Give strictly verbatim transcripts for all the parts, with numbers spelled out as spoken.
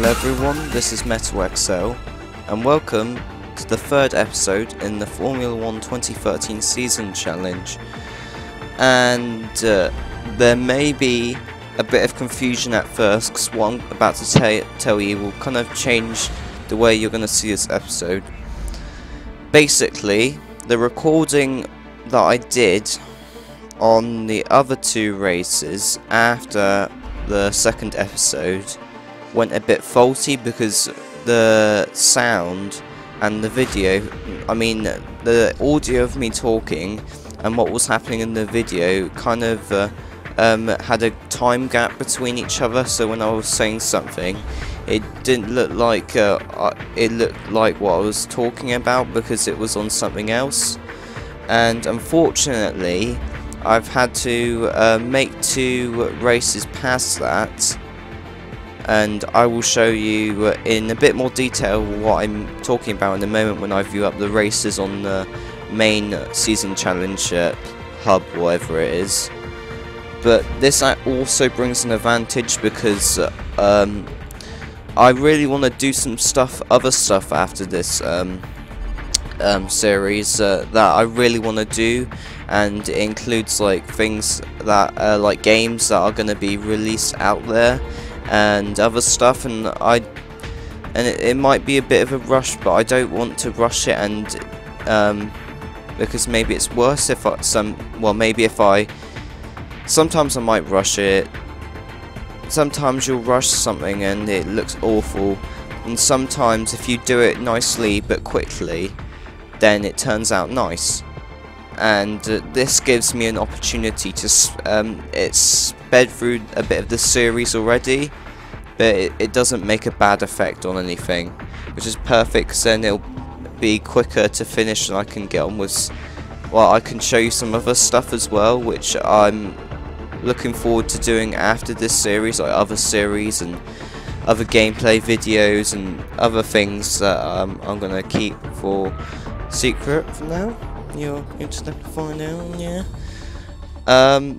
Hello everyone, this is Metal X L, and welcome to the third episode in the Formula one twenty thirteen Season Challenge. And uh, there may be a bit of confusion at first, because what I'm about to tell you will kind of change the way you're going to see this episode. Basically, the recording that I did on the other two races after the second episode went a bit faulty because the sound and the video, I mean the audio of me talking and what was happening in the video kind of uh, um, had a time gap between each other, so when I was saying something it didn't look like uh, it looked like what I was talking about because it was on something else. And unfortunately I've had to uh, make two races past that, and I will show you in a bit more detail what I'm talking about in a moment when I view up the races on the main season challenge uh, hub, whatever it is. But this also brings an advantage because um, I really want to do some stuff, other stuff after this um, um, series uh, that I really want to do, and it includes like things that uh, like games that are going to be released out there and other stuff, and I and it, it might be a bit of a rush, but I don't want to rush it, and um, because maybe it's worse if I some well maybe if I sometimes I might rush it. Sometimes you'll rush something and it looks awful, and sometimes if you do it nicely but quickly, then it turns out nice. And uh, this gives me an opportunity to um, it's sped through a bit of the series already, but it, it doesn't make a bad effect on anything, which is perfect, because then it'll be quicker to finish and I can get on with, well, I can show you some other stuff as well, which I'm looking forward to doing after this series, like other series and other gameplay videos and other things that um, I'm going to keep for secret for now. You're interested to find out, yeah. Um.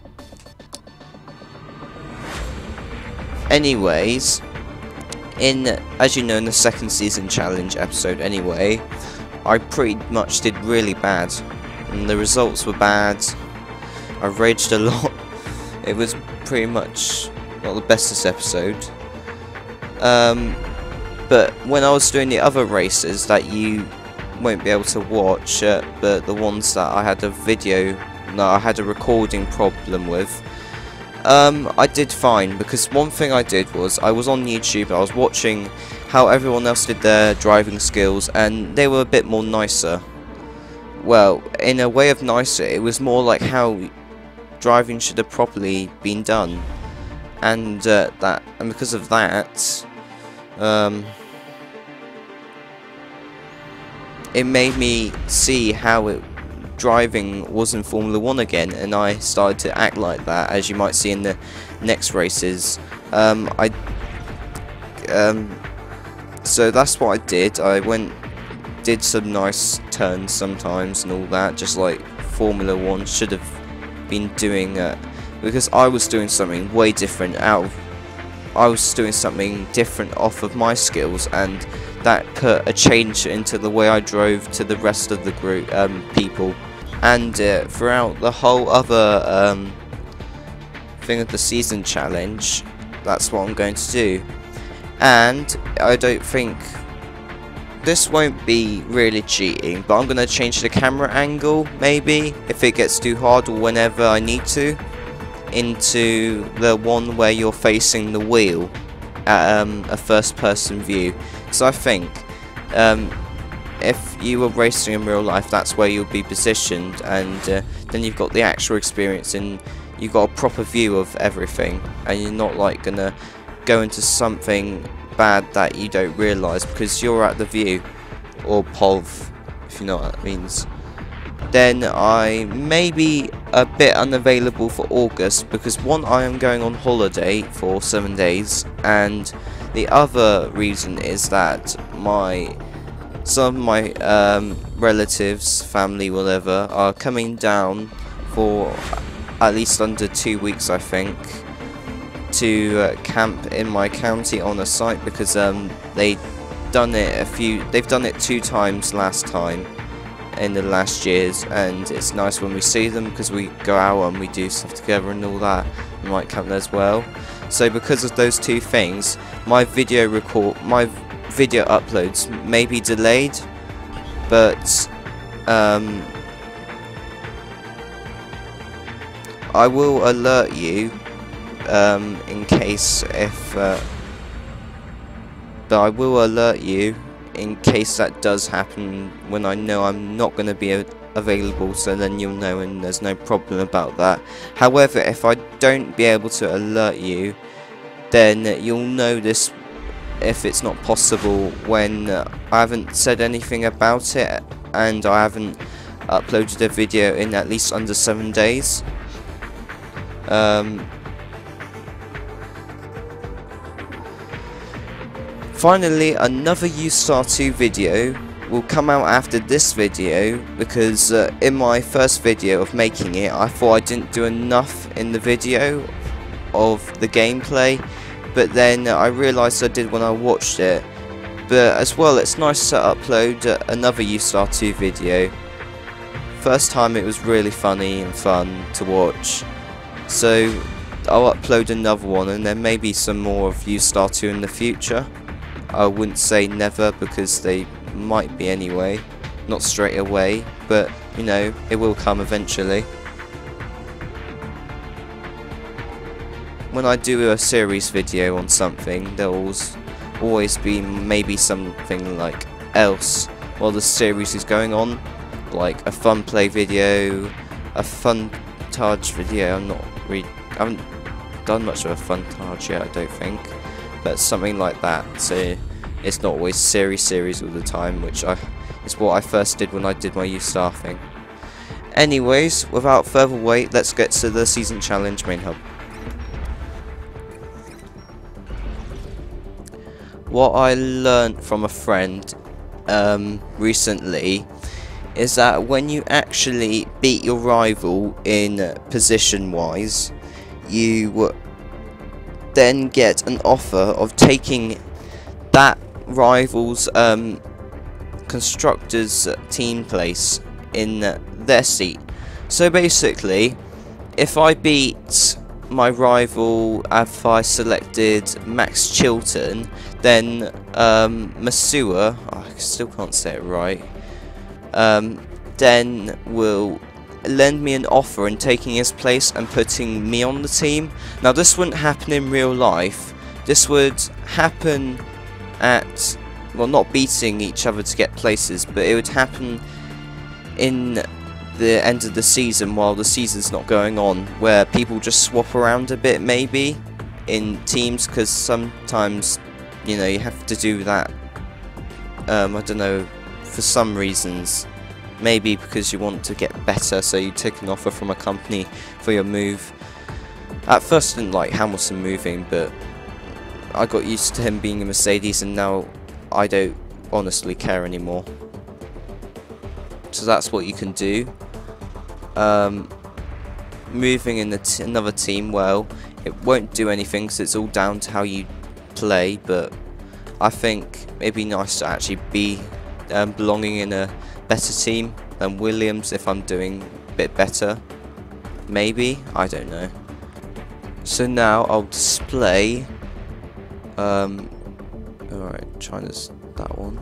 Anyways, in as you know, in the second season challenge episode, anyway, I pretty much did really bad, and the results were bad. I raged a lot. It was pretty much not the best this episode. Um, but when I was doing the other races that you won't be able to watch, uh, but the ones that I had a video, no, I had a recording problem with, um, I did fine, because one thing I did was I was on YouTube, I was watching how everyone else did their driving skills, and they were a bit more nicer. Well, in a way of nicer, it was more like how driving should have properly been done, and uh, that, and because of that, um, it made me see how it, driving was in Formula one again, and I started to act like that, as you might see in the next races. Um, I, um, so that's what I did. I went, did some nice turns sometimes and all that, just like Formula one should have been doing, uh, because I was doing something way different out of, I was doing something different off of my skills, and that put a change into the way I drove to the rest of the group, um, people, and uh, throughout the whole other um, thing of the season challenge, that's what I'm going to do. And I don't think this won't be really cheating, but I'm going to change the camera angle, maybe, if it gets too hard or whenever I need to, into the one where you're facing the wheel at um, a first person view. So I think um, if you were racing in real life, that's where you'll be positioned, and uh, then you've got the actual experience and you've got a proper view of everything, and you're not like gonna go into something bad that you don't realise because you're at the view, or P O V, if you know what that means. Then I may be a bit unavailable for August, because one, I am going on holiday for seven days, and the other reason is that my some of my um, relatives, family, whatever, are coming down for at least under two weeks, I think, to uh, camp in my county on a site because um, they done it a few. They've done it two times last time in the last years, and it's nice when we see them because we go out and we do stuff together and all that. We might camp there as well. So because of those two things, my video record, my video uploads may be delayed, but um, I will alert you um, in case if. Uh, but I will alert you in case that does happen when I know I'm not going to be available, so then you'll know and there's no problem about that. However, if I don't be able to alert you, then you'll know this if it's not possible when uh, I haven't said anything about it and I haven't uploaded a video in at least under seven days. Um, Finally, another U Star two video will come out after this video because uh, in my first video of making it, I thought I didn't do enough in the video of the gameplay, but then uh, I realised I did when I watched it. But as well, it's nice to upload uh, another U Star two video. First time it was really funny and fun to watch, so I'll upload another one and there may be some more of U Star two in the future. I wouldn't say never because they might be anyway, not straight away, but you know, it will come eventually. When I do a series video on something, there'll always be maybe something like else while the series is going on, like a fun play video, a fun Taj video. I'm not really, I haven't done much of a fun Taj yet, I don't think. But something like that, so it's not always series series all the time, which I is what I first did when I did my U Star thing. Anyways, without further wait, let's get to the season challenge main hub. What I learned from a friend um, recently is that when you actually beat your rival in uh, position wise, you then get an offer of taking that rival's um, constructor's team place in uh, their seat. So basically, if I beat my rival, if I selected Max Chilton, then um, Masua, oh, I still can't say it right, um, then will lend me an offer in taking his place and putting me on the team. Now this wouldn't happen in real life, this would happen at, well, not beating each other to get places, but it would happen in the end of the season while the season's not going on, where people just swap around a bit maybe in teams, because sometimes, you know, you have to do that, um, I don't know, for some reasons. Maybe because you want to get better, so you take an offer from a company for your move. At first I didn't like Hamilton moving, but I got used to him being a Mercedes, and now I don't honestly care anymore. So that's what you can do. Um, moving in the t another team, well, it won't do anything because it's all down to how you play, but I think it'd be nice to actually be um, belonging in a better team than Williams if I'm doing a bit better. Maybe, I don't know. So now I'll display um alright, China's that one.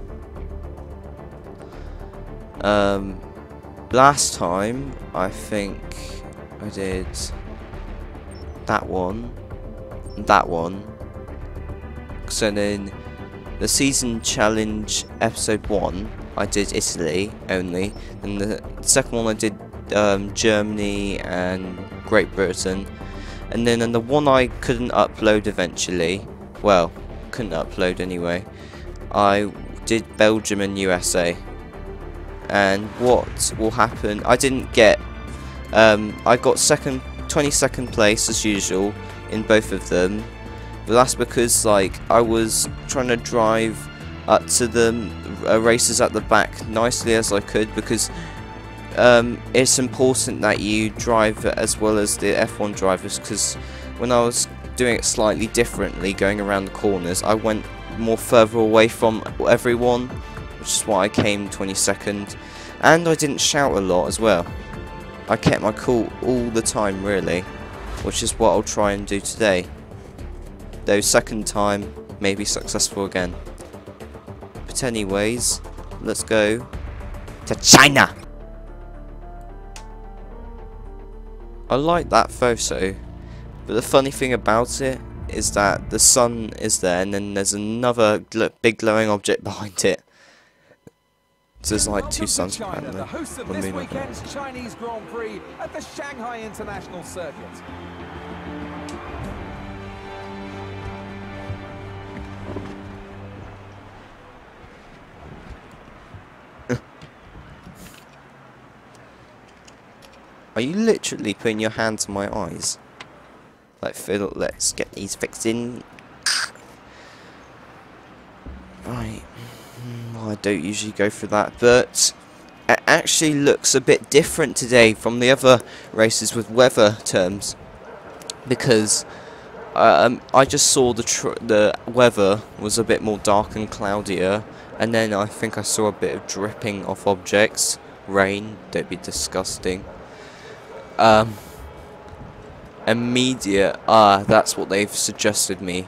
Um last time I think I did that one, that one. So then the season challenge episode one I did Italy only, and the second one I did um, Germany and Great Britain, and then and the one I couldn't upload eventually, well, couldn't upload anyway, I did Belgium and U S A. And what will happen, I didn't get, um, I got second, twenty-second place as usual in both of them, but that's because like I was trying to drive up to the uh, races at the back nicely as I could, because um, it's important that you drive as well as the F one drivers, because when I was doing it slightly differently, going around the corners. I went more further away from everyone, which is why I came twenty-second, and I didn't shout a lot as well. I kept my cool all the time, really, which is what I'll try and do today. Though second time may be successful again. But anyways, let's go to China! I like that photo, but the funny thing about it is that the sun is there and then there's another gl big glowing object behind it. So there's like two suns apparently. The hosts of this weekend's Chinese Grand Prix at the Shanghai International Circuit. Are you literally putting your hands on my eyes? Like, Phil, let's get these fixed in. Right. Well, I don't usually go for that, but it actually looks a bit different today from the other races with weather terms. Because um, I just saw the, tr the weather was a bit more dark and cloudier. And then I think I saw a bit of dripping off objects. Rain, don't be disgusting. Um, immediate, ah, that's what they've suggested me.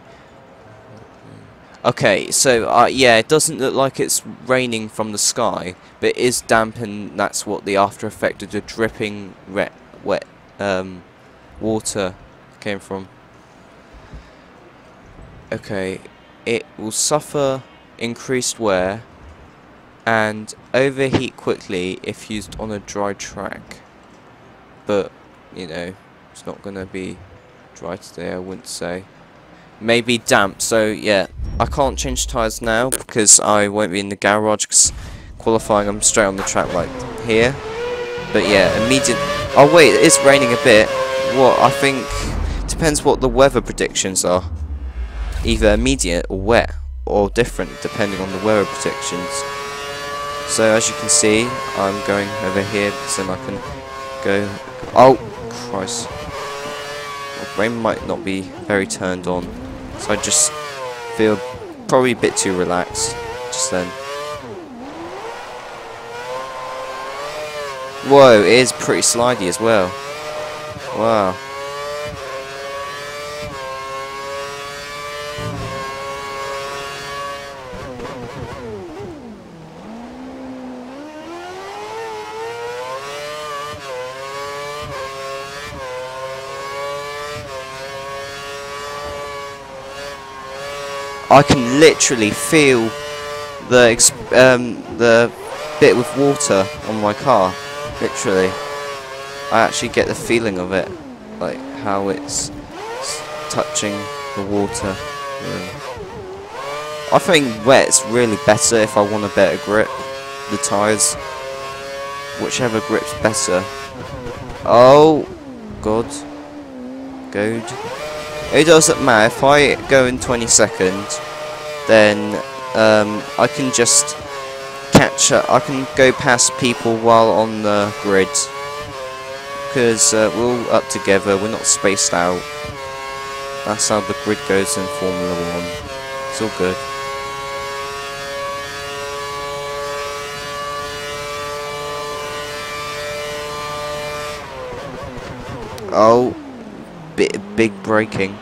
Okay, so, uh, yeah, it doesn't look like it's raining from the sky, but it is damp, and that's what the after effect of the dripping wet, wet, um, water came from. Okay, it will suffer increased wear, and overheat quickly if used on a dry track. But, you know, it's not going to be dry today, I wouldn't say. Maybe damp, so yeah. I can't change tyres now because I won't be in the garage because qualifying I'm straight on the track like here. But yeah, immediate... Oh wait, it is raining a bit. What, I think... Depends what the weather predictions are. Either immediate or wet, or different depending on the weather predictions. So as you can see, I'm going over here because then I can go... Oh, Christ. My brain might not be very turned on. So I just feel probably a bit too relaxed just then. Whoa, it is pretty slidey as well. Wow. I can literally feel the exp um, the bit with water on my car. Literally, I actually get the feeling of it, like how it's, it's touching the water. Yeah. I think wet's really better if I want a better grip. The tyres, whichever grip's better. Oh, God, good. It doesn't matter, if I go in twenty-second, then um, I can just catch up, I can go past people while on the grid, because uh, we're all up together, we're not spaced out. That's how the grid goes in Formula one, it's all good. Oh, bit big braking.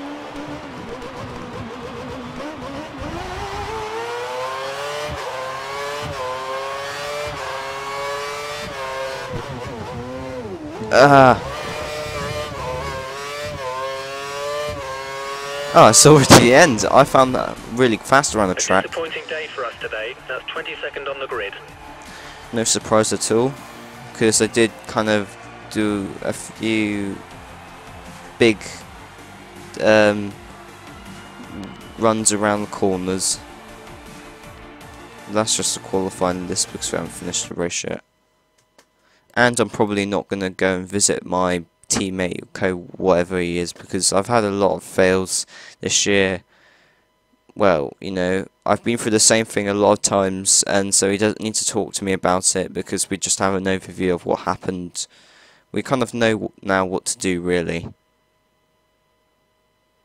Ah. Oh, it's already the end. I found that really fast around the track. A disappointing day for us today. That's twenty-second on the grid. No surprise at all, because I did kind of do a few big um, runs around the corners. That's just a qualifying list because we haven't finished the race yet. And I'm probably not going to go and visit my teammate, co whatever he is, because I've had a lot of fails this year. Well, you know, I've been through the same thing a lot of times, and so he doesn't need to talk to me about it because we just have an overview of what happened. We kind of know now what to do, really.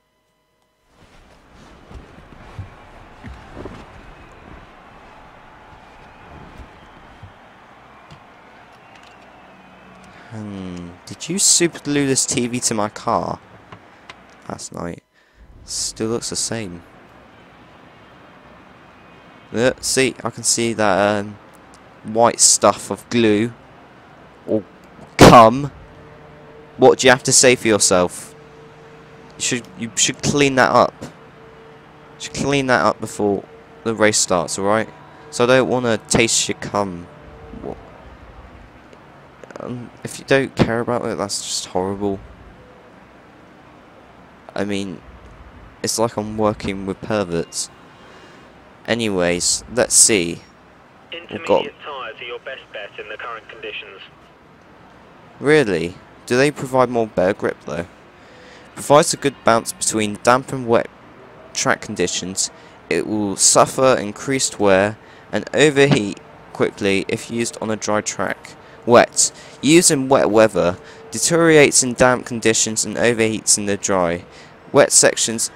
Hmm. Did you super glue this T V to my car last night? Still looks the same. Yeah, see, I can see that um, white stuff of glue or cum. What do you have to say for yourself? You should you should clean that up. You should clean that up before the race starts, alright? So I don't want to taste your cum. What? Um, if you don't care about it, that's just horrible. I mean, it's like I'm working with perverts. Anyways, let's see. We've got... Intermediate tyres are your best bet in the current conditions. Really? Do they provide more better grip though? Provides a good bounce between damp and wet track conditions. It will suffer increased wear and overheat quickly if used on a dry track. Wet. Used in wet weather. Deteriorates in damp conditions and overheats in the dry. Wet sections...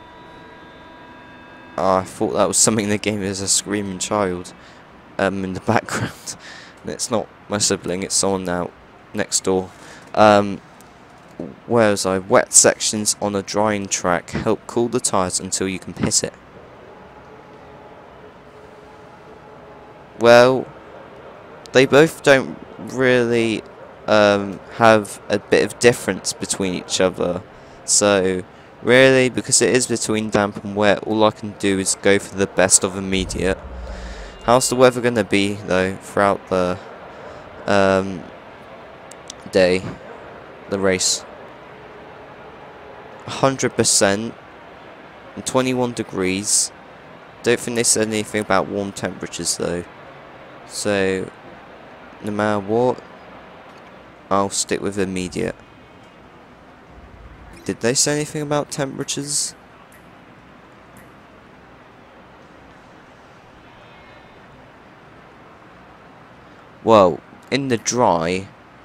Oh, I thought that was something they gave me as a screaming child um, in the background. It's not my sibling, it's someone out next door. Um, where was I? Wet sections on a drying track help cool the tyres until you can pit it. Well, they both don't really um, have a bit of difference between each other. So, really, because it is between damp and wet, all I can do is go for the best of immediate. How's the weather going to be, though, throughout the um, day, the race? one hundred percent, and twenty-one degrees. Don't think they said anything about warm temperatures, though. So, no matter what, I'll stick with immediate. Did they say anything about temperatures? Well, in the dry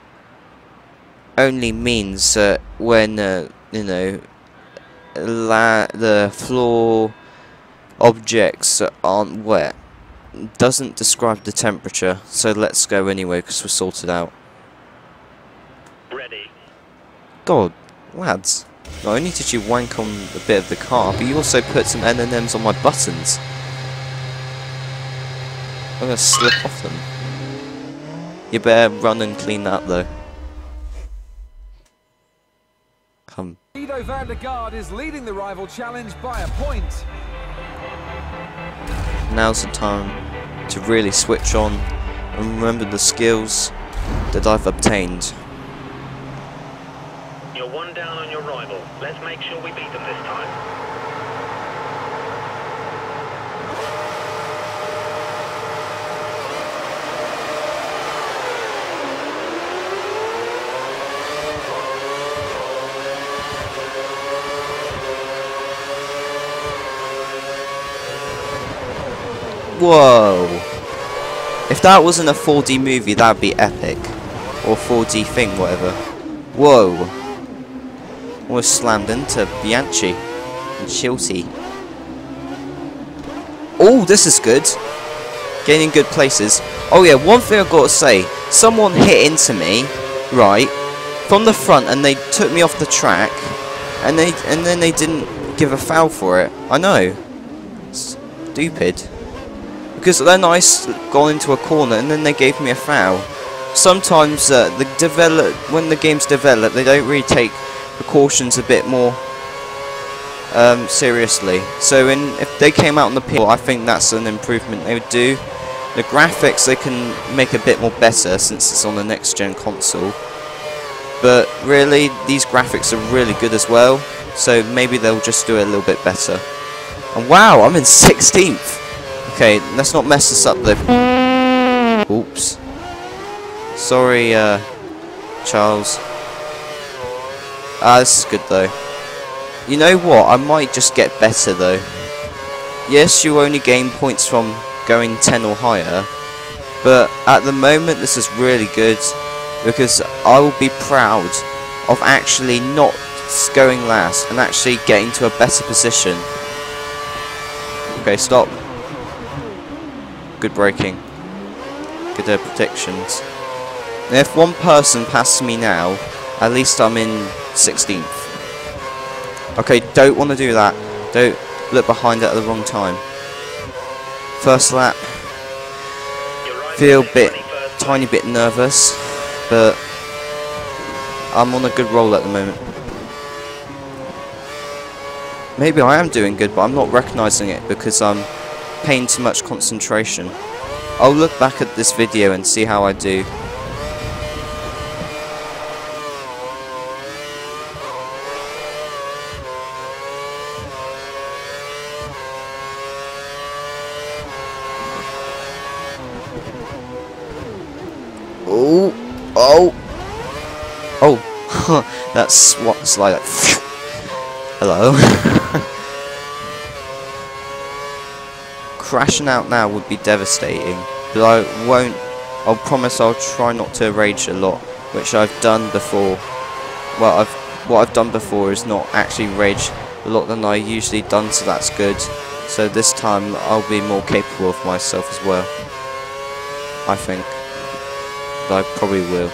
only means that when uh, you know la the floor objects aren't wet. Doesn't describe the temperature, so let's go anyway because we're sorted out. Ready. God, lads, not only did you wank on a bit of the car, but you also put some M and M's on my buttons. I'm gonna slip off them. You better run and clean that though. Come. Guido van der Garde is leading the rival challenge by a point. Now's the time to really switch on and remember the skills that I've obtained. You're one down on your rival. Let's make sure we beat them this time. Whoa! If that wasn't a four D movie, that'd be epic. Or four D thing, whatever. Whoa! Almost slammed into Bianchi and Chilty. Oh, this is good. Gaining good places. Oh yeah, one thing I've got to say. Someone hit into me, right, from the front, and they took me off the track, and they and then they didn't give a foul for it. I know. Stupid. Because then I got into a corner and then they gave me a foul. Sometimes uh, the develop when the games develop, they don't really take precautions a bit more um, seriously. So in, if they came out on the pit, I think that's an improvement they would do. The graphics they can make a bit more better since it's on the next gen console. But really, these graphics are really good as well. So maybe they'll just do it a little bit better. And wow, I'm in sixteenth. Okay, let's not mess this up though. Oops. Sorry, uh, Charles. Ah, this is good though. You know what? I might just get better though. Yes, you only gain points from going ten or higher, but at the moment this is really good because I will be proud of actually not going last and actually getting to a better position. Okay, stop. Good braking. Good uh, protections. And if one person passes me now, at least I'm in sixteenth. Okay, don't want to do that. Don't look behind at the wrong time. First lap. Feel a bit, tiny bit nervous, but I'm on a good roll at the moment. Maybe I am doing good, but I'm not recognising it because I'm paying too much concentration. I'll look back at this video and see how I do. Oh, oh, oh, that's what's like. Hello. Crashing out now would be devastating, but I won't. I'll promise I'll try not to rage a lot, which I've done before. Well, I've what I've done before is not actually rage a lot than I usually done, so that's good. So this time I'll be more capable of myself as well. I think. But I probably will.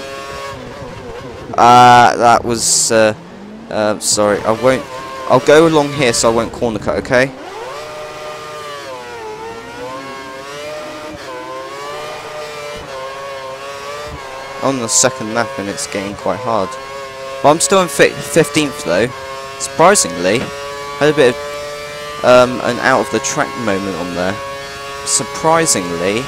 Ah, uh, that was. Uh, uh, sorry, I won't. I'll go along here, so I won't corner cut. Okay. On the second lap, and it's getting quite hard. But I'm still in fifteenth though. Surprisingly, had a bit of um, an out of the track moment on there. Surprisingly.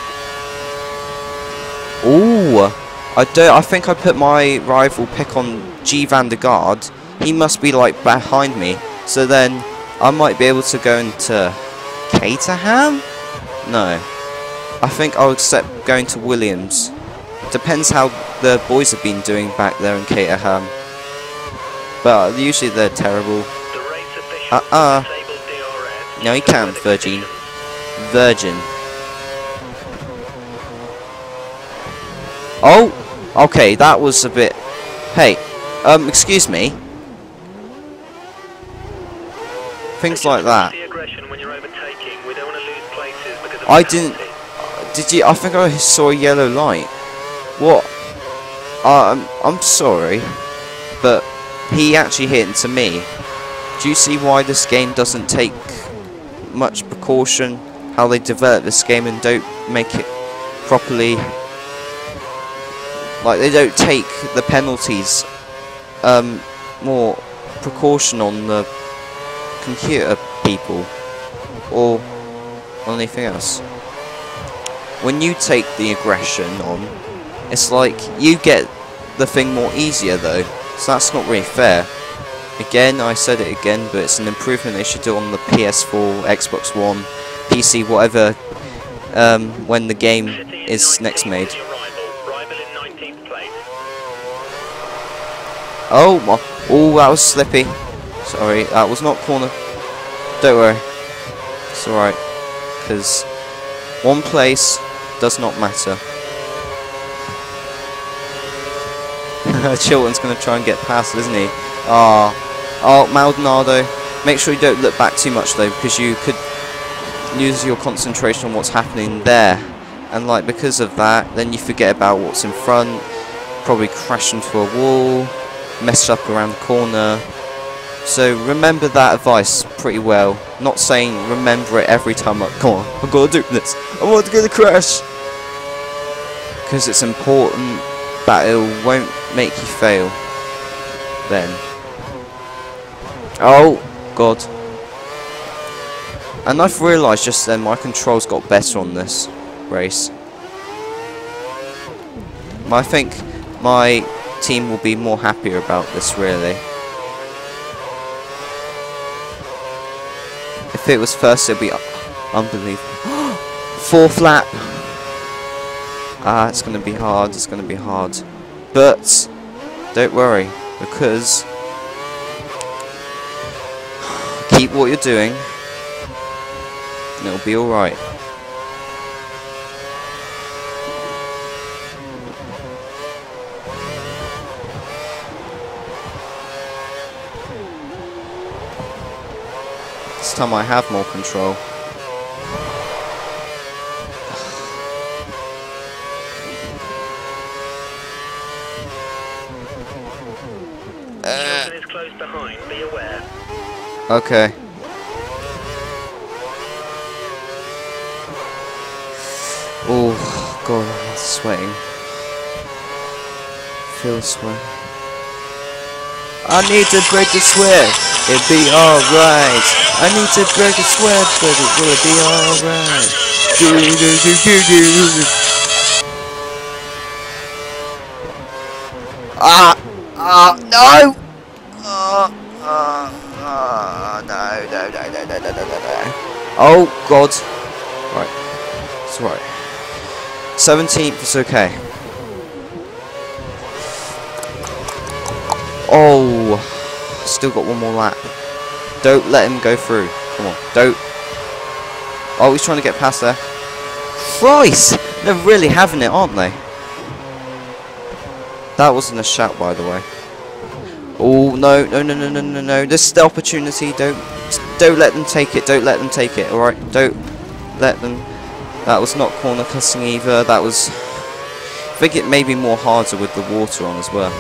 Ooh, I don't. I think I put my rival pick on G van der Gaard. He must be like behind me, so then I might be able to go into Caterham. No, I think I'll accept going to Williams. Depends how the boys have been doing back there in Caterham, but usually they're terrible. Uh uh. No, you can't, Virgin. Virgin. Oh, okay, that was a bit. Hey, um, excuse me. Things like that. I didn't. Did you? I think I saw a yellow light. What? Um, I'm sorry, but he actually hit into me. Do you see why this game doesn't take much precaution? How they develop this game and don't make it properly. Like, they don't take the penalties, um, more precaution on the computer people, or on anything else. When you take the aggression on, it's like, you get the thing more easier though, so that's not really fair. Again, I said it again, but it's an improvement they should do on the P S four, Xbox One, P C, whatever, um, when the game is next made. Oh, my, oh, that was slippy. Sorry, that was not corner. Don't worry. It's alright. Because one place does not matter. Chilton's going to try and get past, isn't he? Ah. Oh, Maldonado. Make sure you don't look back too much, though, because you could lose your concentration on what's happening there. And, like, because of that, then you forget about what's in front. Probably crash into a wall. Mess up around the corner. So remember that advice pretty well. Not saying remember it every time. Like, come on, I've got to do this. I want to get a crash. Because it's important that it won't make you fail. Then. Oh God. And I've realised just then my controls got better on this race. I think my team will be more happier about this, really. If it was first, it'd be unbelievable. Fourth lap. Ah, it's gonna be hard. It's gonna be hard. But don't worry, because keep what you're doing, and it'll be all right. This time I have more control. Chilton is close behind, be aware. Okay. Oh, God, I'm sweating. Feel sweat. I need to break the sweat. It'll be alright. I need to break the sweat, but it will be alright. Do do do do do. Ah! Ah! No! Ah! Ah! Ah! No! No! No! No! No! No! No! No! Oh God! Right. It's right. seventeenth is okay. Oh, still got one more lap. Don't let him go through. Come on, don't. Oh, he's trying to get past there. Christ! They're really having it, aren't they? That wasn't a shout, by the way. Oh, no, no, no, no, no, no, no. This is the opportunity. Don't, don't let them take it. Don't let them take it, alright? Don't let them. That was not corner cussing either. That was... I think it may be more harder with the water on as well.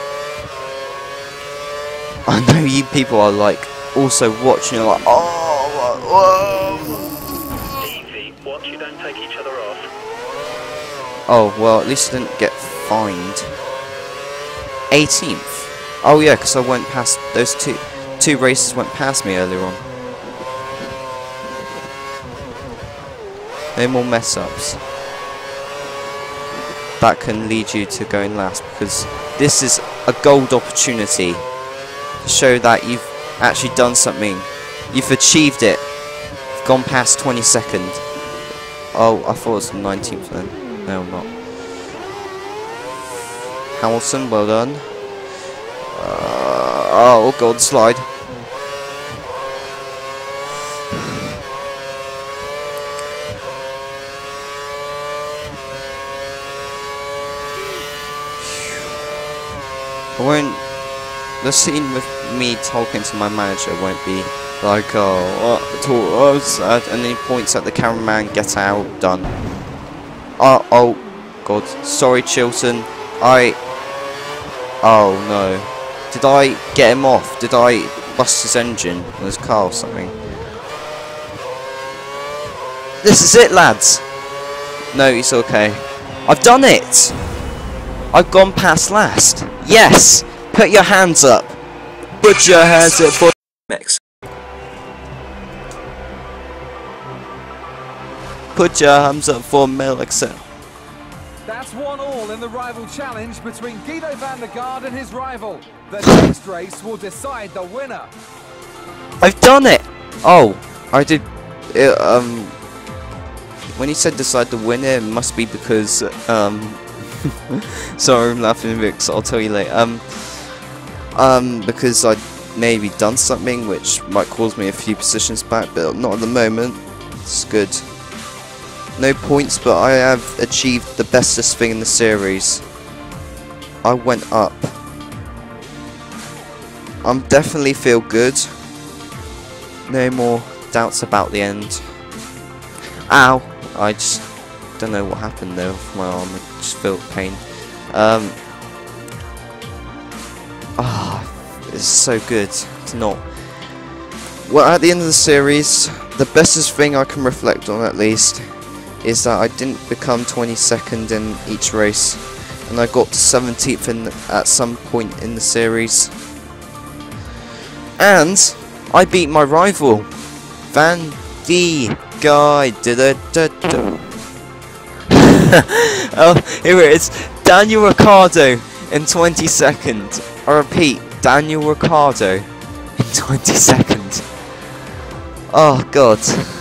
I know you people are like also watching like, oh, whoa. Easy, watch you don't take each other off. Oh, well, at least I didn't get fined. eighteenth. Oh yeah, because I went past, those two, two races went past me earlier on. No more mess ups. That can lead you to going last, because this is a gold opportunity to show that you've actually done something. You've achieved it. You've gone past twenty-second. Oh, I thought it was the nineteenth then. No, I'm not. Hamilton, well done. Uh, oh God, slide. I won't. The scene with me talking to my manager won't be like, oh, oh, oh sad, and then he points at the cameraman, get out, done. Oh, oh, God, sorry, Chilton. I. Oh no, did I get him off? Did I bust his engine on his car or something? This is it, lads. No, it's okay. I've done it. I've gone past last. Yes. Put your hands up. Put your hands up for next. Put your hands up for Mel Excel. That's one all in the rival challenge between Guido van der Garde and his rival. The next race will decide the winner. I've done it. Oh, I did. It, um, when he said decide the winner, it must be because um. Sorry, I'm laughing because I'll tell you later. Um. Um, because I'd maybe done something which might cause me a few positions back, but not at the moment. It's good. No points, but I have achieved the bestest thing in the series. I went up. I'm definitely feel good. No more doubts about the end. Ow! I just don't know what happened there with my arm. I just felt pain. Um. Ah, oh, it's so good to not. Well, at the end of the series, the bestest thing I can reflect on, at least, is that I didn't become twenty-second in each race, and I got to seventeenth in at some point in the series, and I beat my rival, Van der Garde. Da, da, da. Oh, here it is, Daniel Ricciardo in twenty-second. I repeat, Daniel Ricciardo in twenty-second. Oh God.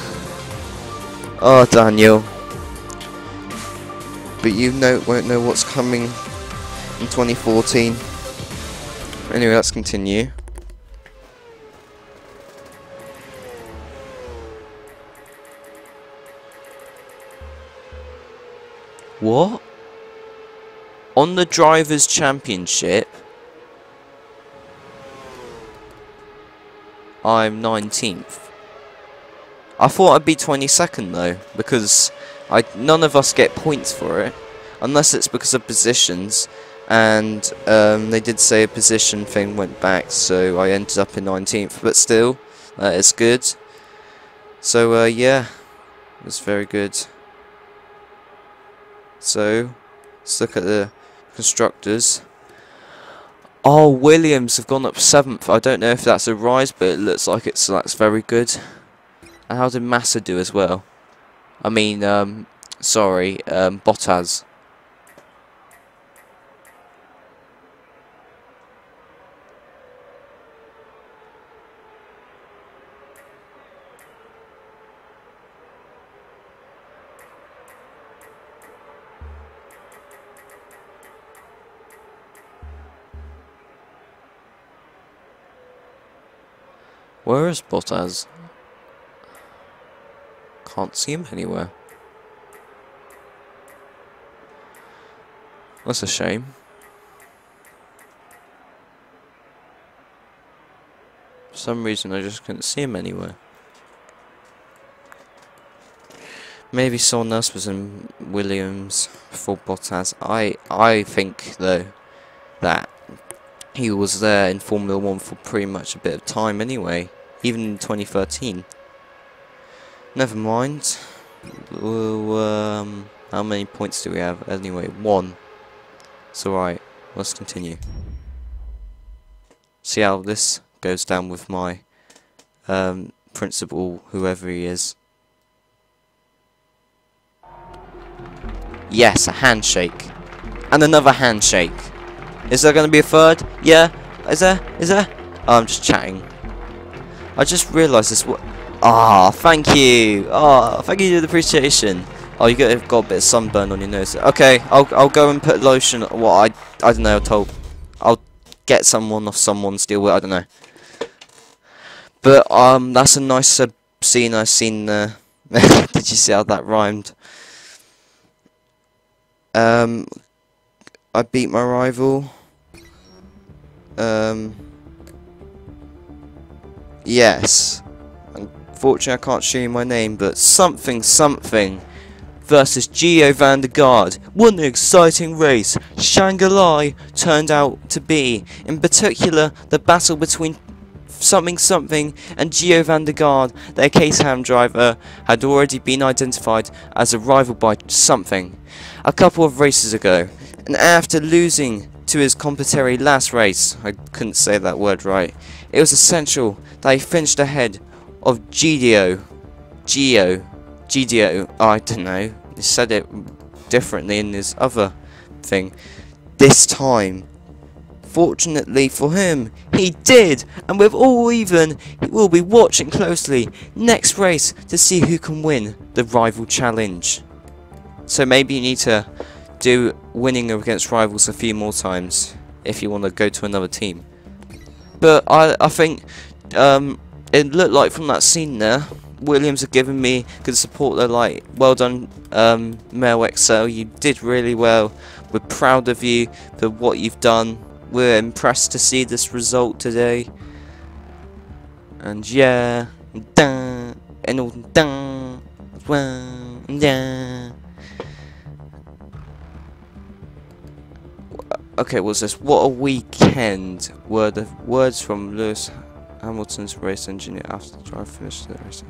Oh Daniel. But you know, won't know what's coming in twenty fourteen. Anyway, let's continue. What? On the Drivers' Championship, I'm nineteenth. I thought I'd be twenty-second though, because I none of us get points for it, unless it's because of positions, and um, they did say a position thing went back, so I ended up in nineteenth, but still, that is good. So uh, yeah, it was very good. So let's look at the constructors. Oh, Williams have gone up seventh. I don't know if that's a rise, but it looks like it's that's very good. And how did Massa do as well? I mean, um, sorry, um, Bottas. Where is Bottas? Can't see him anywhere. That's a shame. For some reason I just couldn't see him anywhere. Maybe someone else was in Williams before Bottas. I I think though that he was there in Formula One for pretty much a bit of time anyway, even in twenty thirteen. Never mind. Well, um, how many points do we have? Anyway, one. It's alright. Let's continue. See how this goes down with my um, principal, whoever he is. Yes, a handshake. And another handshake. Is there going to be a third? Yeah? Is there? Is there? Oh, I'm just chatting. I just realised this. Ah, oh, thank you. Oh, thank you for the appreciation. Oh, you got, got a bit of sunburn on your nose. Okay, I'll I'll go and put lotion. What I I don't know. Told I'll get someone off someone's deal with. I don't know. But um, that's a nice uh, scene I've seen there. Did you see how that rhymed? Um, I beat my rival. Um, yes. Unfortunately, I can't show you my name, but something something versus Gio van der Garde. What an exciting race Shanghai turned out to be. In particular, the battle between something something and Gio van der Garde, their Caterham driver, had already been identified as a rival by something a couple of races ago, and after losing to his competitor last race, I couldn't say that word right, it was essential that he finished ahead of Gio, Gio, Gio, oh, I don't know, he said it differently in his other thing, this time. Fortunately for him, he did, and with all even, he will be watching closely next race to see who can win the rival challenge. So maybe you need to do winning against rivals a few more times if you want to go to another team. But I, I think um, it looked like from that scene there, Williams have given me good support. They're like, well done, um, Mel Excel, you did really well. We're proud of you for what you've done. We're impressed to see this result today. And yeah, dun, and all dun, well, yeah. Okay, what's this? What a weekend were the words from Lewis Hamilton's race engineer after the drive finished the race.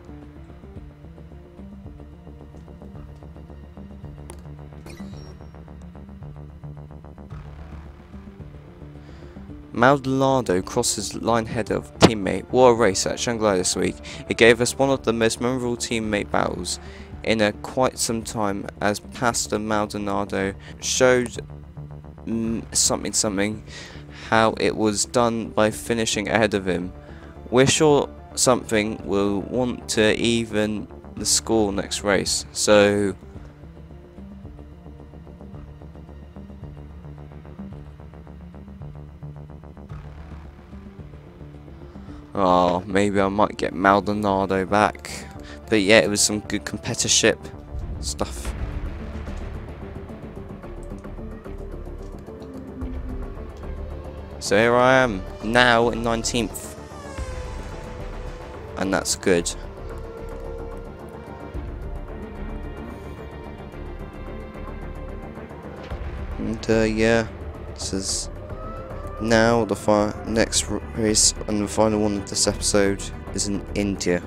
Maldonado crosses line header of teammate. What a race at Shanghai this week. It gave us one of the most memorable teammate battles in a quite some time, as Pastor Maldonado showed mm, something something how it was done by finishing ahead of him. We're sure something will want to even the score next race, so oh, maybe I might get Maldonado back. But yeah, it was some good competitorship stuff. So here I am, now in nineteenth. And that's good. And uh, yeah, races. Now the fi next race and the final one of this episode is in India.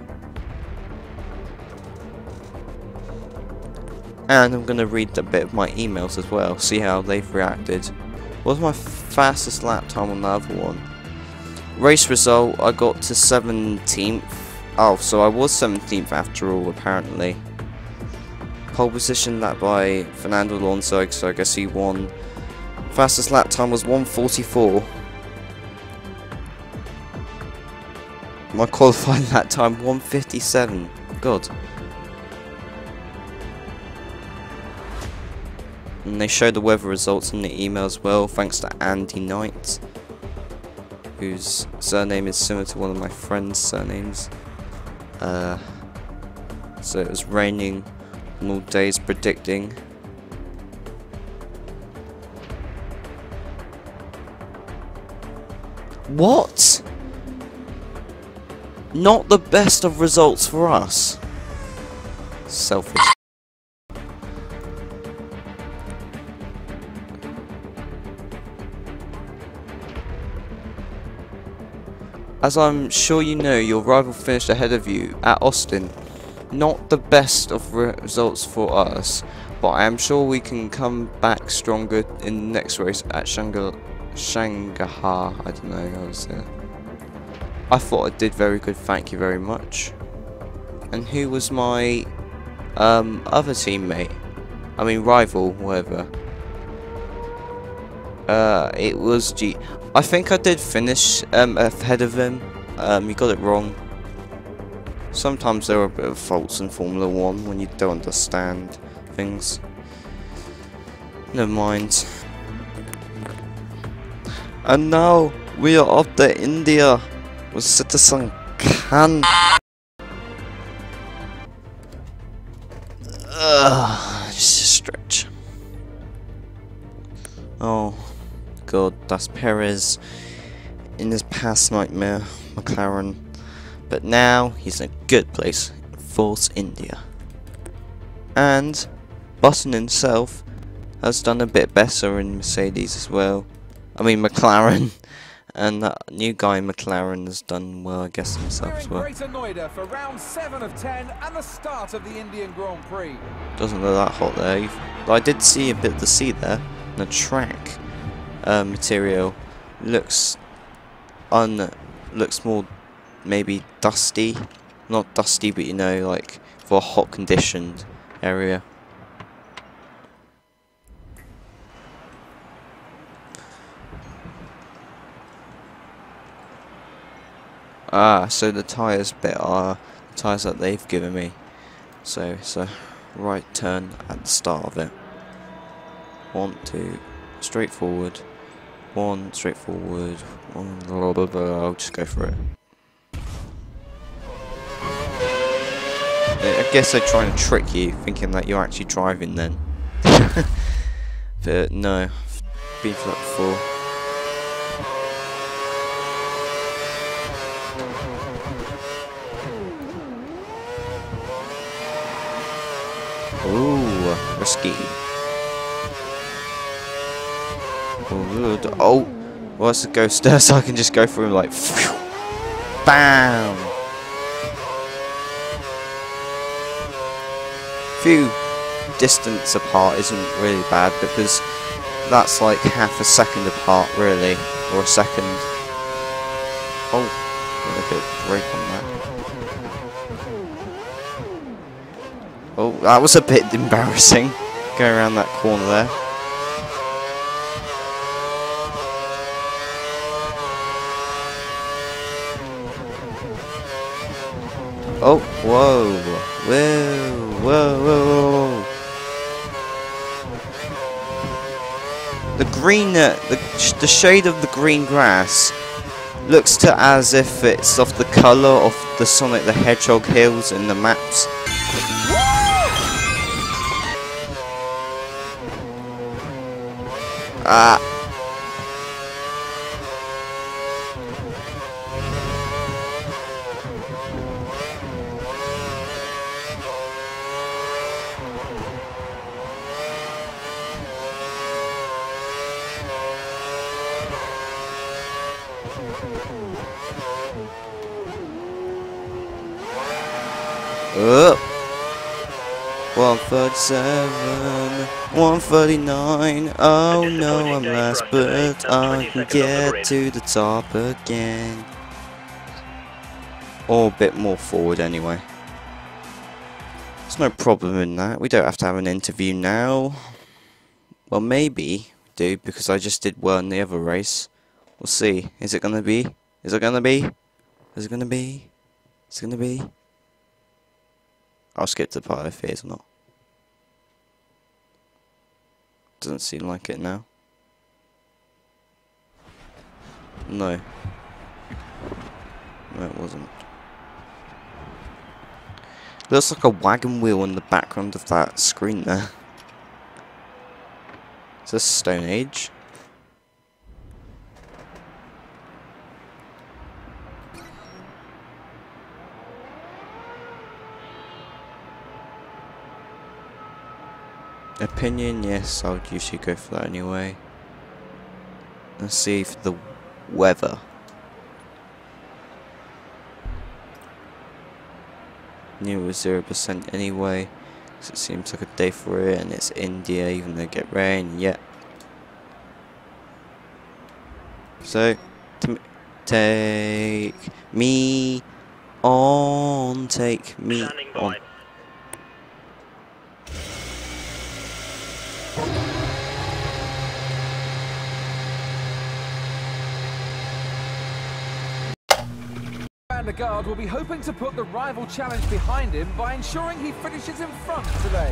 And I'm going to read a bit of my emails as well, see how they've reacted. What was my fastest lap time on the other one? Race result, I got to seventeenth. Oh, so I was seventeenth after all, apparently. Pole position lap by Fernando Alonso, so I guess he won. Fastest lap time was one forty-four. My qualifying lap time one fifty-seven. God. And they show the weather results in the email as well, thanks to Andy Knight, whose surname is similar to one of my friend's surnames. Uh, so it was raining on all days, predicting. What? Not the best of results for us. Selfish. As I'm sure you know, your rival finished ahead of you at Austin. Not the best of results for us, but I am sure we can come back stronger in the next race at Shanghai. Shanghai, I don't know how to say it. I thought I did very good, thank you very much. And who was my um, other teammate? I mean rival, whatever. Uh, it was G. I think I did finish um, ahead of him. Um, you got it wrong. Sometimes there are a bit of faults in Formula One when you don't understand things. Never mind. And now we are off to India with Citizen Khan. Ugh, just a stretch. Oh God, that's Perez in his past nightmare, McLaren. But now he's in a good place, Force India. And Button himself has done a bit better in Mercedes as well. I mean McLaren. And that new guy McLaren has done well, I guess, himself as well. Greater Noida for round seven of ten and the start of the Indian Grand Prix. Doesn't look that hot there. But I did see a bit of the sea there. And the track uh, material looks un looks more maybe dusty. Not dusty, but you know, like for a hot conditioned area. Ah, so the tyres bit are the tyres that they've given me. So it's a right turn at the start of it. One, two, straight forward. One, straight forward. One, blah, blah, blah. I'll just go for it. I guess they're trying to trick you, thinking that you're actually driving then. But no, I've been through that before. Ooh, risky. Oh, good. Oh, well, it's a ghoster, so I can just go through him like, phew, bam. Few distance apart isn't really bad because that's like half a second apart, really, or a second. Oh, got a bit of brake on that. Oh, that was a bit embarrassing, going around that corner there. Oh, whoa, whoa, whoa, whoa, whoa. The green, uh, the, sh the shade of the green grass looks to as if it's of the colour of the Sonic the Hedgehog hills in the maps. Ah. Up. one thirty-seven, one thirty-nine. Oh no, I'm last, but I can get to the top again. Or a bit more forward anyway. There's no problem in that. We don't have to have an interview now. Well, maybe we do, because I just did well in the other race. We'll see. Is it gonna be? Is it gonna be? Is it gonna be? Is it gonna be? I'll skip the part if it is or not. Doesn't seem like it now. No. No, it wasn't. Looks like a wagon wheel in the background of that screen there. Is this Stone Age? Opinion, yes, I would usually go for that anyway. Let's see if the weather. Knew it was zero percent anyway, because it seems like a day for it, and it's India, even though it get rain, yeah. So, take me on, take me on. The guard will be hoping to put the rival challenge behind him by ensuring he finishes in front today.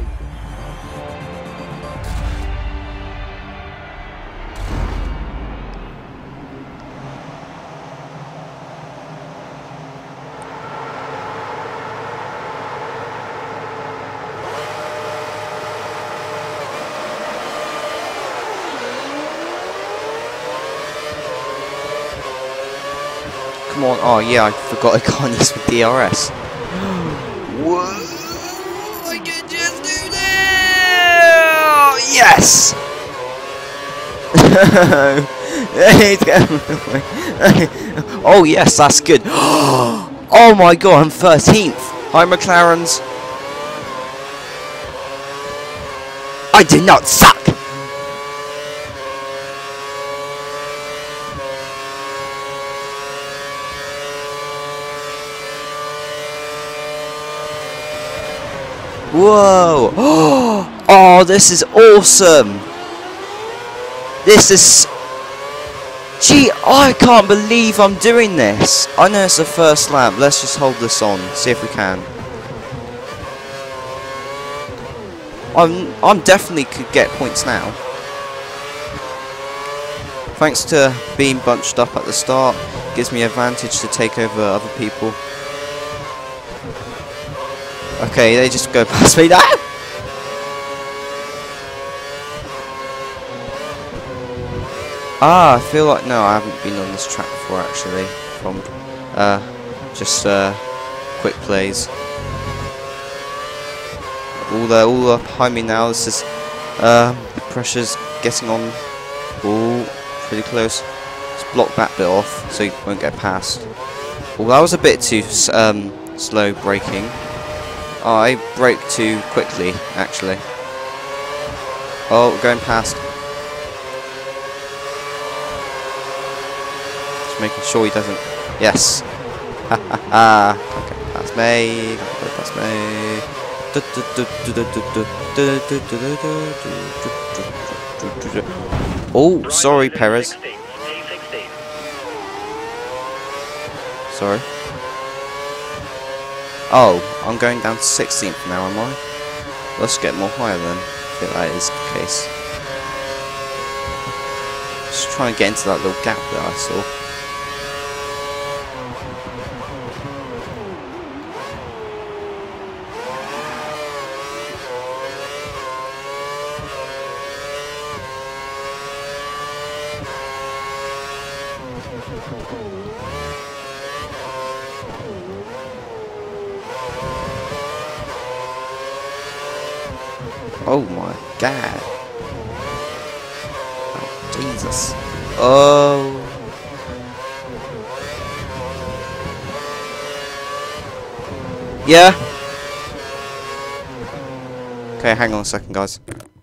Come on, oh yeah, I forgot I can't use the D R S. Whoa, I can just do that! Yes! Oh yes, that's good. Oh my god, I'm thirteenth. Hi McLarens. I did not suck! Whoa! Oh, this is awesome! This is... Gee, I can't believe I'm doing this! I know it's the first lap, let's just hold this on, see if we can. I'm, I'm definitely could get points now. Thanks to being bunched up at the start, gives me advantage to take over other people. Okay, they just go past me now. Ah, I feel like no, I haven't been on this track before actually. From uh, just uh, quick plays. All the all up behind me now. This is uh, the pressure's getting on. Ooh, pretty close. Let's block that bit off so you won't get past. Well, that was a bit too um, slow braking. Oh, I brake too quickly, actually. Oh, we're going past. Just making sure he doesn't. Yes. Ha ha ha. Okay, past me. Past me. Oh, sorry, Perez. Sorry. Oh, I'm going down to sixteenth now, am I? Let's get more higher then, if that is the case. Just trying to get into that little gap that I saw. Oh my god. Oh, Jesus. Oh. Yeah? Okay, hang on a second, guys.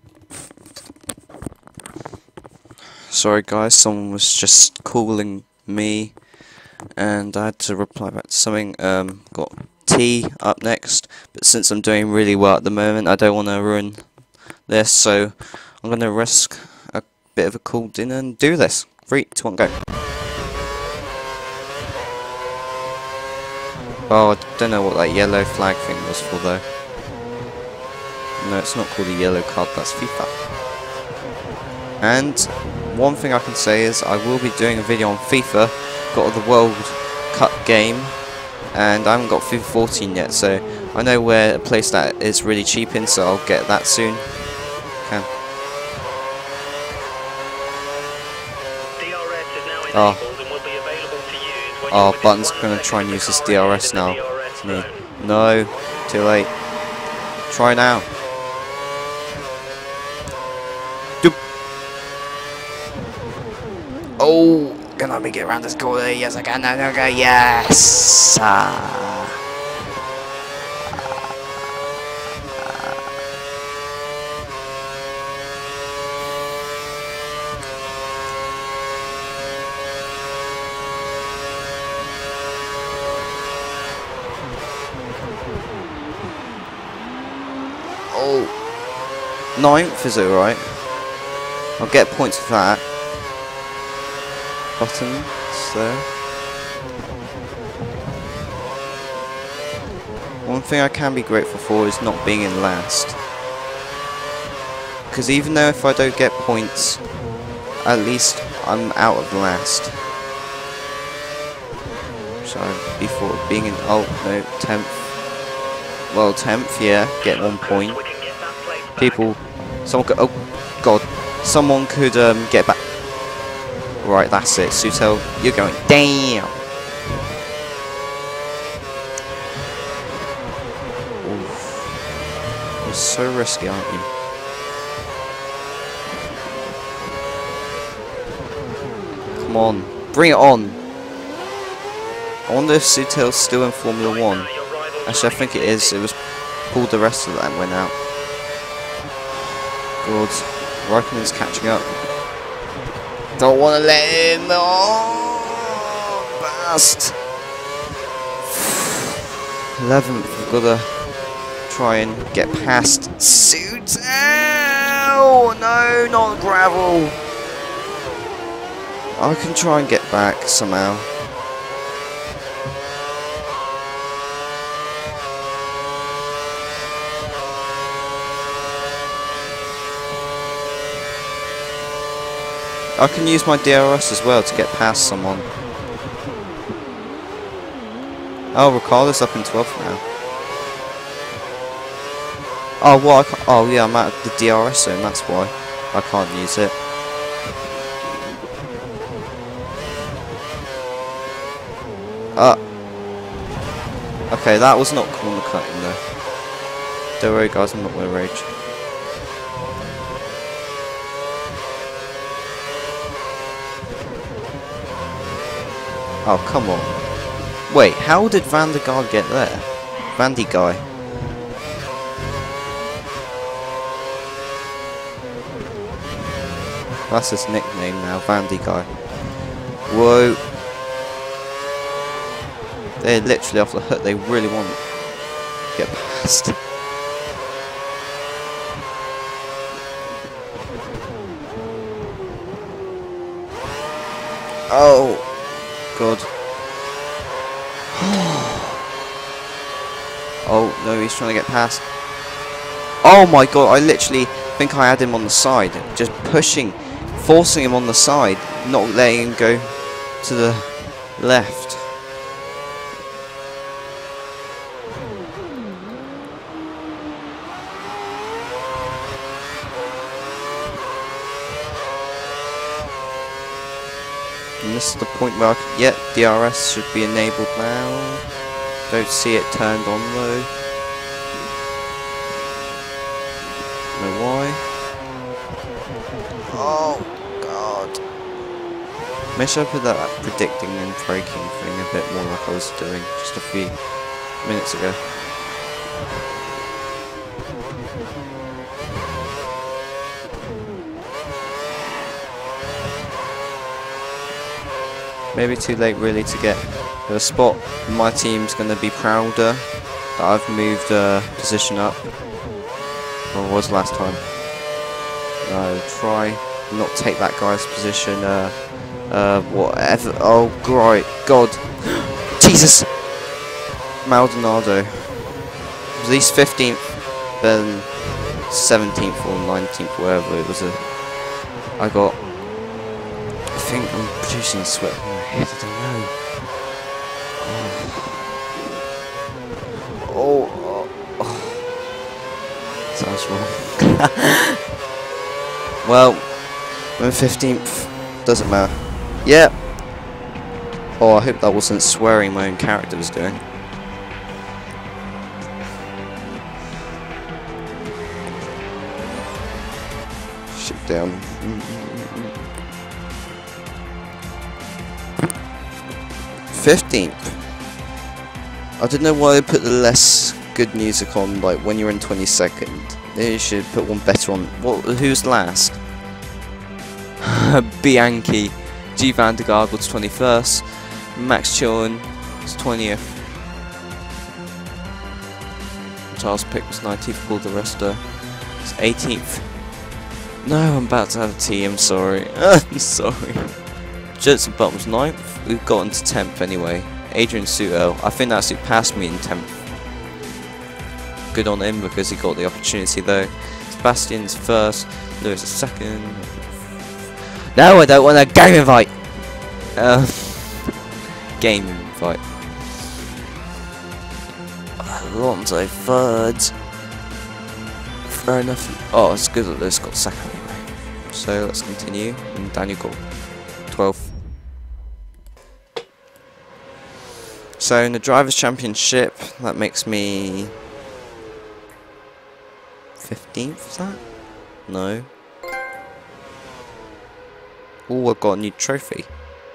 Sorry, guys, someone was just calling me, and I had to reply back to something. Um, got tea up next, but since I'm doing really well at the moment, I don't want to ruin this, so I'm going to risk a bit of a cool dinner and do this. Three, two, one, go. Oh, I don't know what that yellow flag thing was for, though. No, it's not called a yellow card, that's FIFA. And one thing I can say is I will be doing a video on FIFA, got the World Cup game, and I haven't got FIFA fourteen yet, so I know where a place that is really cheap in, so I'll get that soon. Can. Oh, oh Button's gonna try and use this D R S now. Me. No, too late. Try now. Oh, can I make it around this corner? Yes, I can. No, no, go. Yes. Ah. Oh, ninth is alright. I'll get points for that. Buttons there. One thing I can be grateful for is not being in last. Because even though if I don't get points, at least I'm out of last. So before being in, oh no, tenth. Well, tenth, yeah, get one point. People, someone could, oh god, someone could um, get back. Right, that's it. Sutel, you're going down. Oof. You're so risky, aren't you? Come on, bring it on. I wonder if Sutel's still in Formula One. Actually, I think it is. It was pulled the rest of that went out. God, Raikkonen's catching up. Don't want to let him. Oh, bast. eleventh, we've got to try and get past Suit. Oh, no, not gravel. I can try and get back somehow. I can use my D R S as well to get past someone. Oh, Ricardo's up in twelfth now. Oh, well, I can't, oh yeah, I'm out of the D R S zone, that's why I can't use it. Uh, okay, that was not corner cutting though. Don't worry guys, I'm not going to rage. Oh, come on. Wait, how did Van der Gaard get there? Vandy guy. That's his nickname now, Vandy guy. Whoa. They're literally off the hook, they really want to get past. Oh. God. Oh no, he's trying to get past. Oh my god, I literally think I had him on the side. Just pushing, forcing him on the side, not letting him go to the left. And this is the point where I can, yeah, D R S should be enabled now. Don't see it turned on though. Don't know why. Oh god. Maybe I should put that predicting and braking thing a bit more like I was doing just a few minutes ago. Maybe too late really to get a spot. My team's going to be prouder that I've moved a uh, position up. Or was last time. No, try not take that guy's position. Uh, uh, whatever. Oh, great God. Jesus! Maldonado. At least fifteenth, then seventeenth or nineteenth, wherever it was. A, I got. I think I'm producing sweat in my head, I don't know. Oh, oh, oh. Sounds wrong. Well, I'm fifteenth, doesn't matter. Yeah. Oh, I hope that wasn't swearing my own character was doing. Shit down. fifteenth. I don't know why they put the less good music on, like when you're in twenty-second. They should put one better on. What? Who's last? Bianchi. G. Vandergaard was twenty-first. Max Chilton was twentieth. Charles Pick was nineteenth. Paul di Resta was eighteenth. No, I'm about to have a tea, I'm sorry. I'm sorry. Jensen Button was ninth. We've gotten to tenth anyway. Adrian Suto, I think that suit passed me in tenth. Good on him because he got the opportunity though. Sebastian's first, Lewis is second. No, I don't want a game invite! Uh, game invite. Alonso third. Fair enough. Oh, it's good that Lewis got second anyway. So let's continue. And Daniel got twelfth. So in the Drivers' Championship, that makes me fifteenth, is that? No. Oh, I've got a new trophy.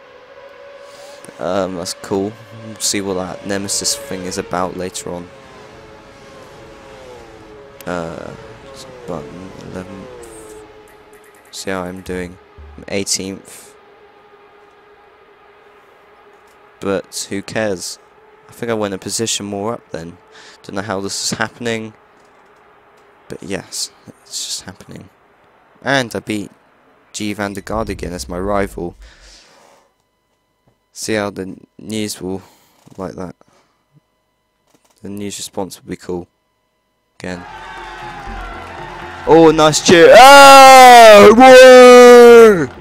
Um, that's cool. We'll see what that Nemesis thing is about later on. Uh, button eleventh. See how I'm doing. I'm eighteenth. But who cares? I think I went a position more up then. Don't know how this is happening. But yes, it's just happening. And I beat G. Vandergaard again as my rival. See how the news will like that. The news response will be cool. Again. Oh, nice cheer. Oh! Whoa!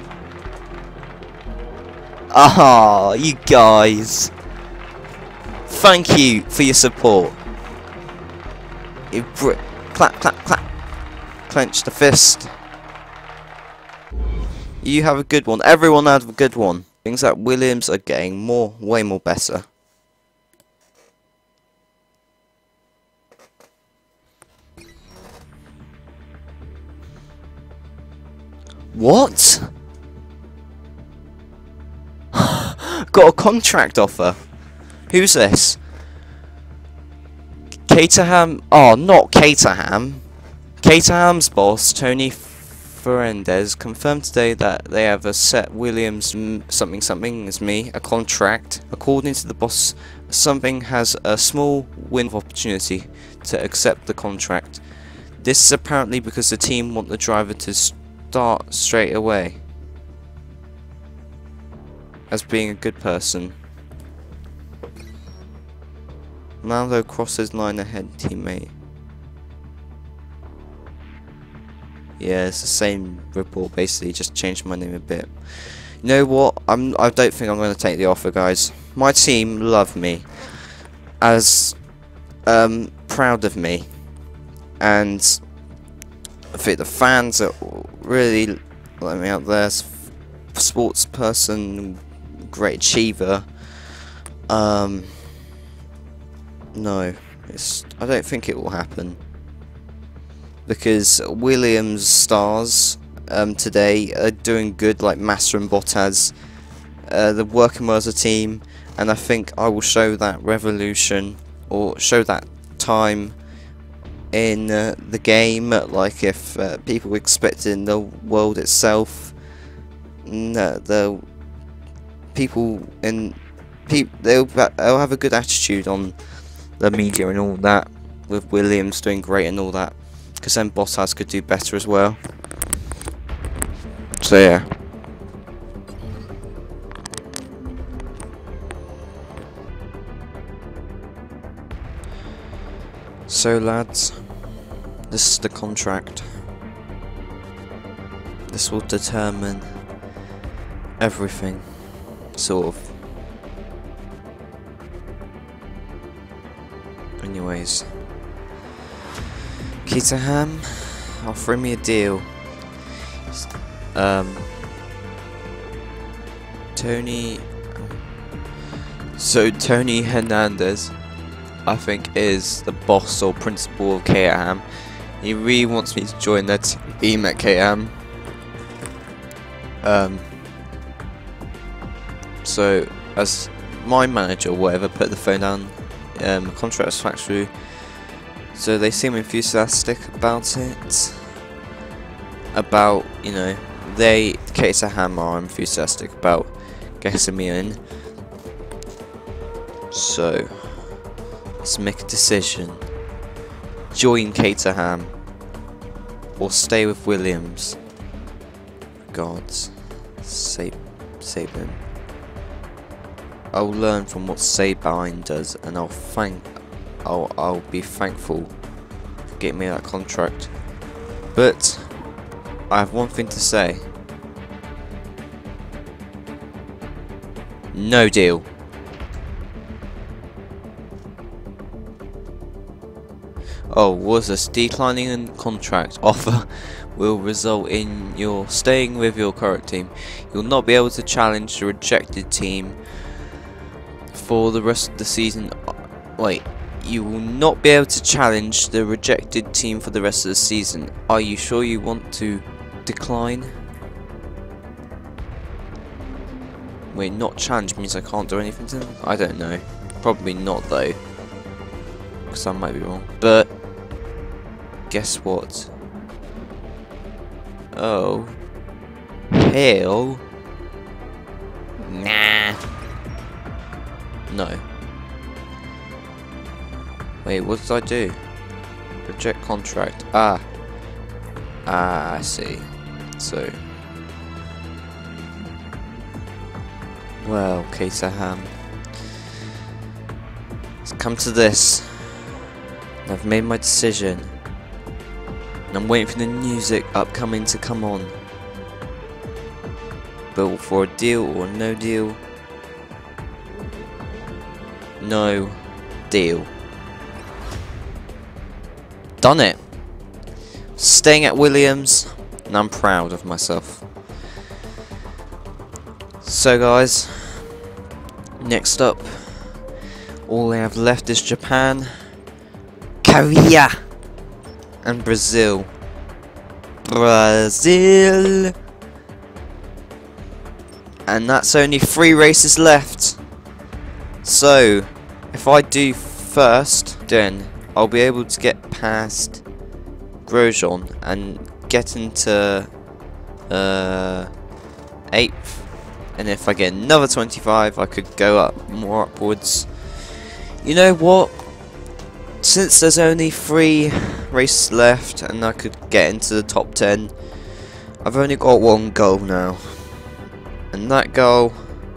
Ah, you guys. Thank you for your support. You br clap, clap, clap. Clench the fist. You have a good one. Everyone have a good one. Things that Williams are getting more, way more better. What? Got a contract offer. Who's this? Caterham? Oh, not Caterham. Caterham's boss, Tony Fernandez, confirmed today that they have a set Williams something something as me a contract. According to the boss, something has a small window of opportunity to accept the contract. This is apparently because the team want the driver to start straight away as being a good person. Maldo crosses line ahead, teammate. Yeah, it's the same report basically, just changed my name a bit. You know what? I'm. I don't think I'm going to take the offer, guys. My team love me, as um, proud of me, and I think the fans are really let me out there. Sports person, great achiever. Um, no, it's. I don't think it will happen. Because Williams stars um, today are doing good, like Massa and Bottas. Uh, they're working well as a team, and I think I will show that revolution, or show that time in uh, the game, like if uh, people expect in the world itself, no, the people in pe they'll, they'll have a good attitude on the media and all that, with Williams doing great and all that, because then Bottas could do better as well. So yeah. So lads, this is the contract. This will determine everything, sort of. Anyways, Caterham offering me a deal. Um, Tony. So Tony Hernandez, I think, is the boss or principal of Caterham. He really wants me to join their team at Caterham. Um. So, as my manager or whatever, put the phone down. Um, contract was factory. So they seem enthusiastic about it. About, you know, they, Caterham, are enthusiastic about getting me in. So, let's make a decision. Join Caterham or stay with Williams. God, save, save him. I'll learn from what Sabine does, and I'll thank, I'll, I'll be thankful for getting me that contract. But I have one thing to say. No deal. Oh, was this declining in contract offer will result in your staying with your current team. You'll not be able to challenge the rejected team for the rest of the season. Wait, you will not be able to challenge the rejected team for the rest of the season. Are you sure you want to decline? Wait, not challenge means I can't do anything to them? I don't know. Probably not though, because I might be wrong. But guess what? Oh, hell, nah. No. Wait, what did I do? Reject contract. Ah. Ah, I see. So. Well, Caterham. It's come to this. I've made my decision. And I'm waiting for the music upcoming to come on. But for a deal or no deal. No deal. Done it. Staying at Williams, and I'm proud of myself. So guys, next up, all I have left is Japan, Korea, and Brazil. Brazil. And that's only three races left. So, if I do first, then I'll be able to get past Grosjean and get into uh, eighth. And if I get another twenty-five, I could go up more upwards. You know what? Since there's only three races left and I could get into the top ten, I've only got one goal now. And that goal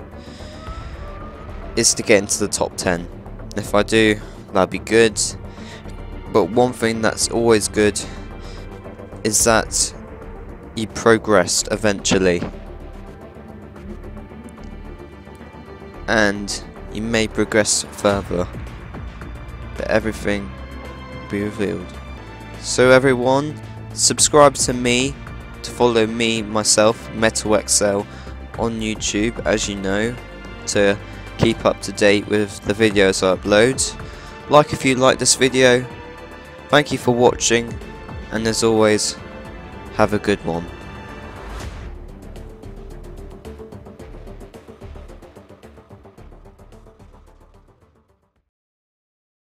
is to get into the top ten. If I do, that'll be good. But one thing that's always good is that you progressed eventually. And you may progress further. But everything will be revealed. So everyone, subscribe to me to follow me, myself, MetalXL, on YouTube, as you know, to keep up to date with the videos I upload. Like if you like this video. Thank you for watching, and as always, have a good one.